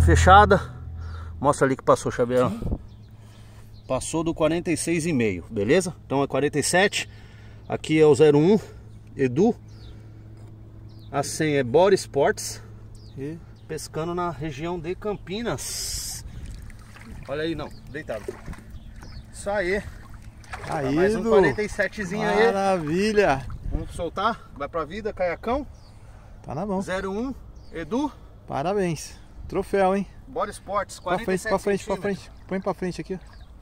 fechada. Mostra ali que passou, Xavier. Passou do 46,5, beleza? Então é 47. Aqui é o 01 Edu. A senha é Body Sports. E pescando na região de Campinas. Olha aí, não, deitado. Isso aí. Aí, mais um 47zinho aí. Maravilha. Vamos soltar, vai pra vida, caiacão. Tá na mão. 01 Edu. Parabéns. Troféu, hein? Body Sports, 47 pra frente. Põe pra frente aqui, ó.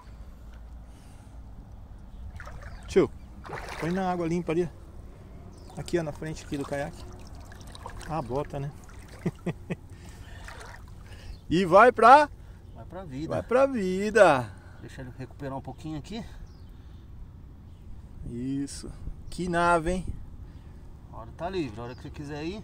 Tio, põe na água limpa ali. Aqui, ó, na frente aqui do caiaque. Ah, bota, né? E vai pra vida. Vai pra vida. Deixa ele recuperar um pouquinho aqui. Isso. Que nave, hein? A hora tá livre, a hora que você quiser ir.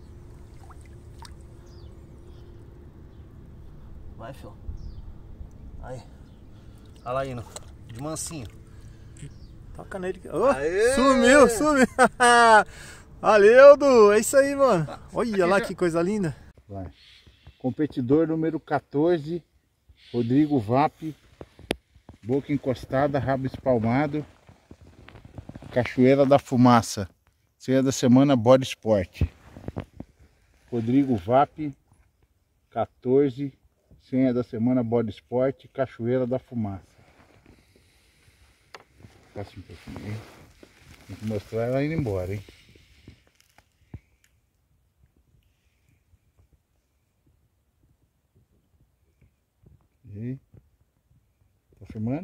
Vai, filho. Aí. Olha lá indo. De mansinho. Toca nele. Oh, sumiu. Valeu, Du. É isso aí, mano. Olha lá que coisa linda. Vai. Competidor número 14, Rodrigo Vap. Boca encostada, rabo espalmado. Cachoeira da Fumaça. Senha da semana Body Sport. Rodrigo Vap 14. Senha da semana Body Sport, Cachoeira da Fumaça. Passa um pouquinho aí. Tem que mostrar ela indo embora, hein? E... Tá filmando?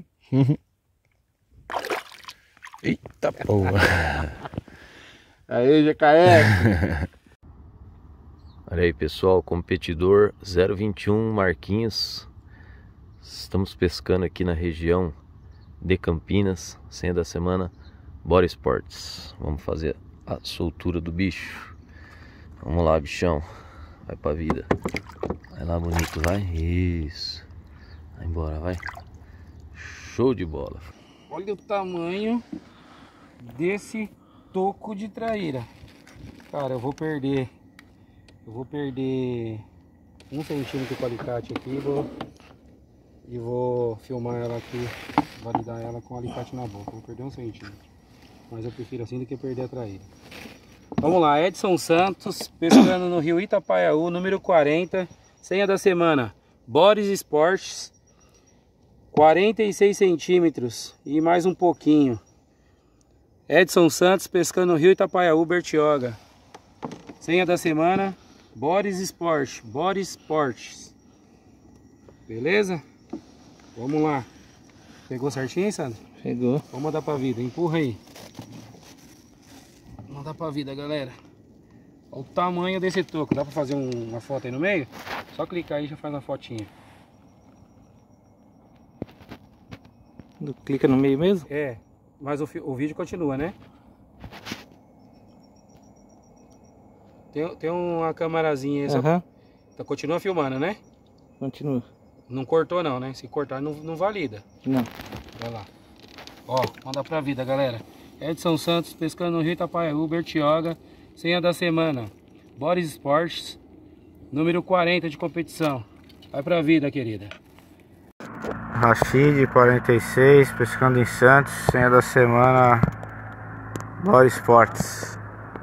Eita porra. Aí, GKS. Olha aí, pessoal, competidor 021 Marquinhos. Estamos pescando aqui na região de Campinas. Senha da semana Body Sports. Vamos fazer a soltura do bicho. Vamos lá, bichão. Vai pra vida. Vai lá, bonito, vai. Isso. Vai embora, vai. Show de bola. Olha o tamanho desse toco de traíra. Cara, eu vou perder 1 centímetro com o alicate aqui e vou filmar ela aqui, validar ela com o alicate na boca. Vou perder 1 centímetro, mas eu prefiro assim do que perder a traíra. Vamos lá, Edson Santos, pescando no rio Itapaiaú, número 40, senha da semana Body Sports, 46 centímetros e mais um pouquinho. Edson Santos pescando no rio Itapaiaú, Bertioga. Senha da semana Body Sports. Beleza? Vamos lá. Pegou certinho, Sandro? Pegou. Vamos mandar pra vida, empurra aí. Vamos mandar pra vida, galera. Olha o tamanho desse toco. Dá pra fazer uma foto aí no meio? Só clicar aí e já faz uma fotinha. Clica no meio mesmo? É, mas o vídeo continua, né? Tem uma camarazinha aí. Aham. Então continua filmando, né? Continua. Não cortou não, né? Se cortar não valida. Não. Vai lá. Ó, manda pra vida, galera. Edson Santos pescando no rio Itapaiaú, Bertioga. Senha da semana Body Sports, número 40 de competição. Vai pra vida, querida. Rashid 46, pescando em Santos, senha da semana Body Sports.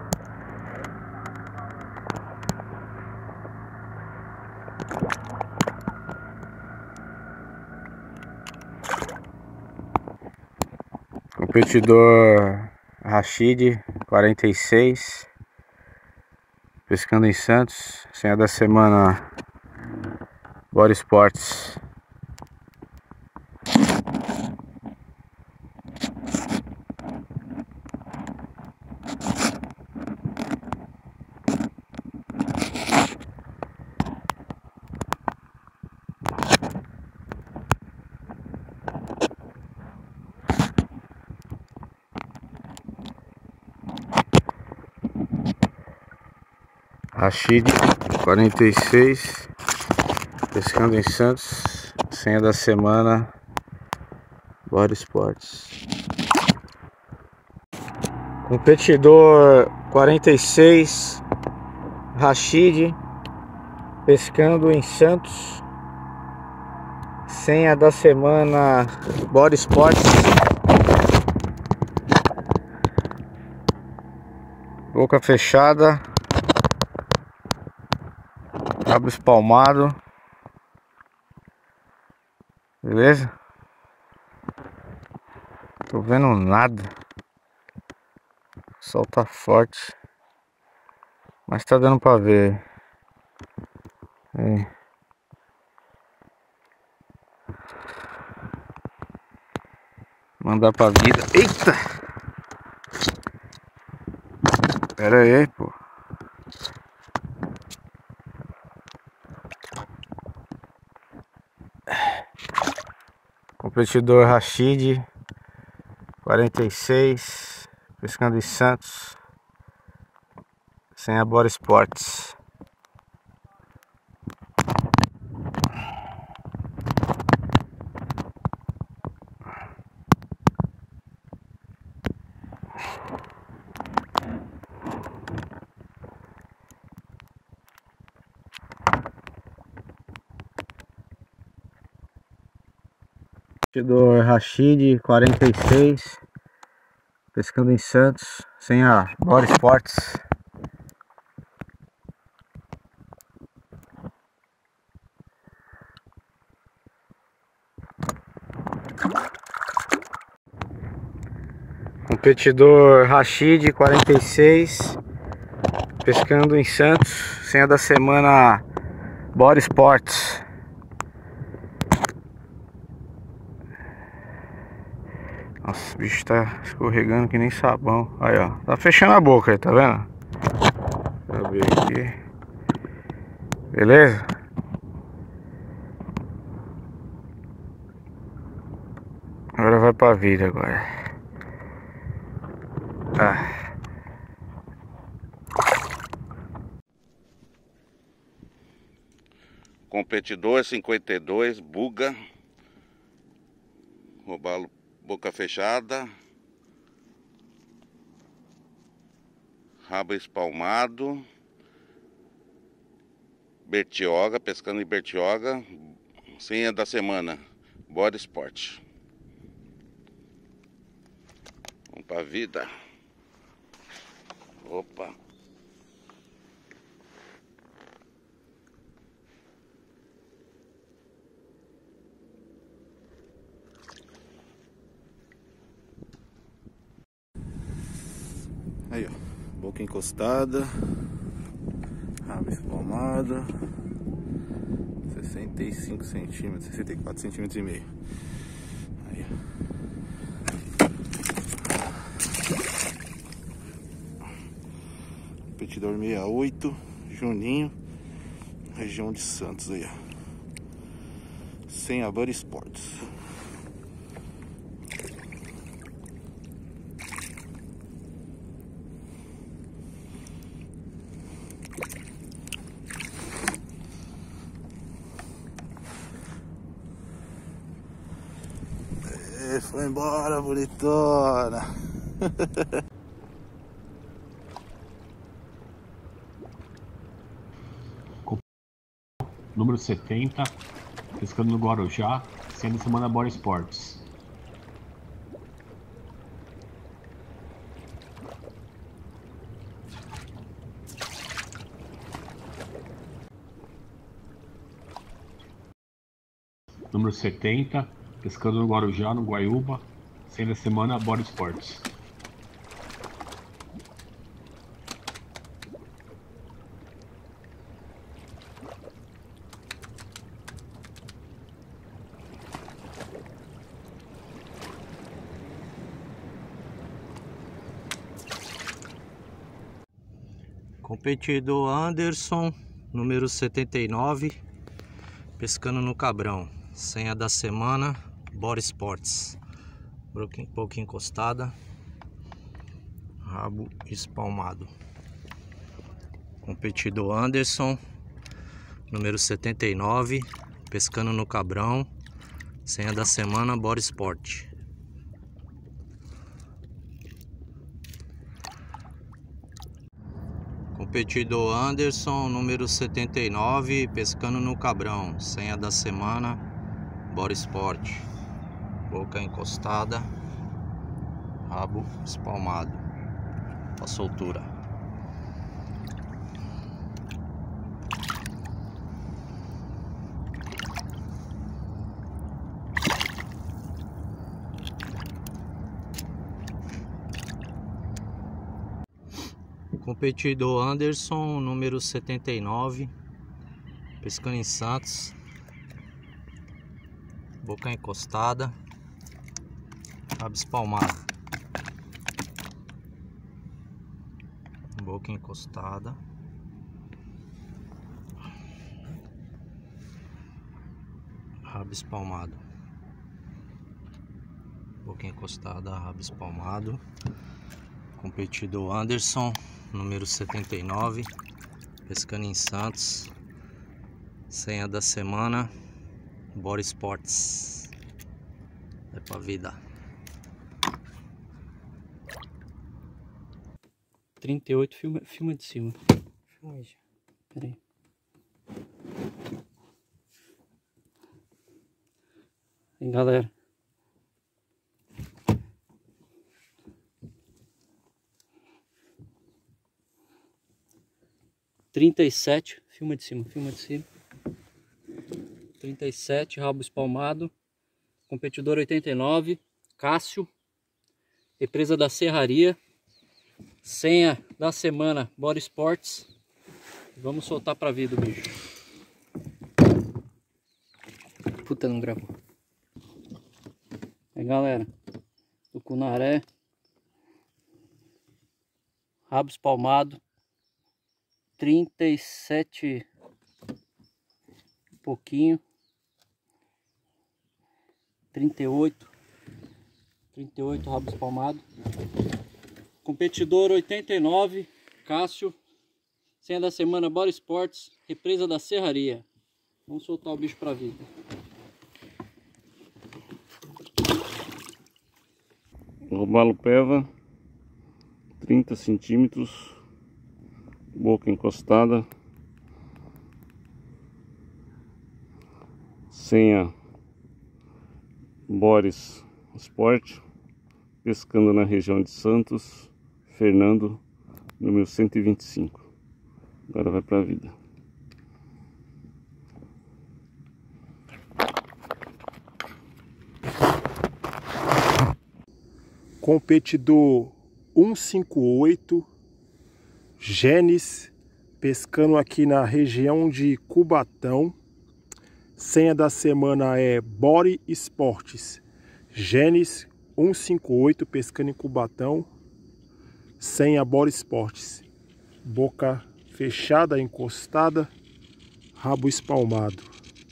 Competidor Rashid 46, pescando em Santos, senha da semana Body Sports. Rashid 46, pescando em Santos, senha da semana Body Sports. Competidor 46, Rashid Pescando em Santos. Senha da semana Body Sports. Boca fechada. Rabo espalmado. Beleza? Tô vendo nada. O sol tá forte. Mas tá dando pra ver. Aí. Mandar pra vida. Eita! Pera aí, pô. Competidor Rashid 46, pescando em Santos, sem a Body Sports. Competidor Rashid 46, pescando em Santos, sem a Body Sports. Competidor Rashid 46, pescando em Santos, senha da semana Body Sports. Nossa, o bicho tá escorregando que nem sabão. Aí, ó, tá fechando a boca aí, tá vendo? Deixa eu ver aqui. Beleza? Agora vai pra vida agora. Ah. Competidor 52, buga. Robalo boca fechada. Rabo espalmado. Bertioga, pescando em Bertioga. Senha da semana Body Sport. Vamos pra vida. Opa. Aí, ó, boca encostada, rabo espalmado, 65 centímetros, 64 centímetros e meio. Aí, ó. Competidor 68, Juninho, região de Santos aí, ó. Sem a Body Sports. Foi embora, bonitona. Número 70, pescando no Guarujá, sendo semana Body Sports. Número 70, pescando no Guarujá, no Guaiúba, sendo a semana Body Sports. Competidor Anderson, número 79, pescando no Cabrão. Senha da semana Body Sports. Boca um pouco encostada, rabo espalmado. Competidor Anderson, número 79, pescando no Cabrão. Senha da semana Body Sport. Competidor Anderson, número 79, pescando no Cabrão. Senha da semana, Bora Sport. Boca encostada, rabo espalmado, a soltura. Competidor Anderson, número 79, pescando em Santos, boca encostada, rabo espalmado, boca encostada, rabo espalmado, boca encostada, rabo espalmado. Competidor Anderson, número 79, pescando em Santos. Senha da semana, Bora Sports. É pra vida. 38, filma de cima. Filma aí, pera aí. Aí, galera. Filma de cima, 37, rabo espalmado. Competidor 89, Cássio, represa da Serraria. Senha da semana, Bora Sports. Vamos soltar pra vida o bicho. Puta, não gravou. Aí, galera, tucunaré, rabo espalmado. 37 pouquinho, 38 rabo espalmado. Competidor 89, Cássio, senha da semana Bora Sports, represa da Serraria. Vamos soltar o bicho pra vida. Robalo peva, 30 centímetros. Boca encostada, senha Boris Sport, pescando na região de Santos, Fernando, número 125. Agora vai pra vida. Competidor 158, Genes, pescando aqui na região de Cubatão. Senha da semana é Bora Sports. Genes 158, pescando em Cubatão. Senha Bora Sports. Boca fechada, encostada, rabo espalmado.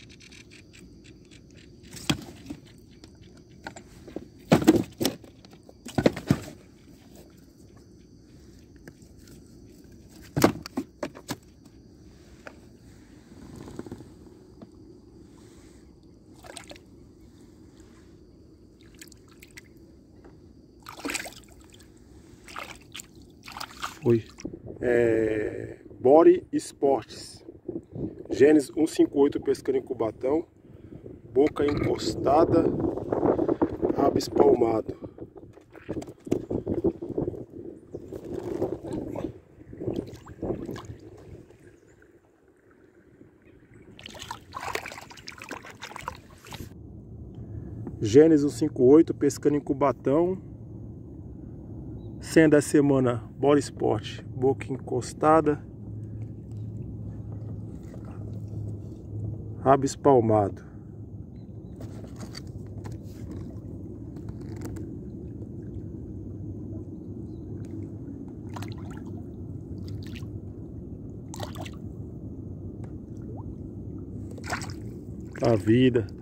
Foi. Bora Sports. Genes 158, pescando em Cubatão. Boca encostada, rabo espalmado. Genes 158, pescando em Cubatão. Senha da semana Bora Sport, boca encostada, rabo espalmado. A vida.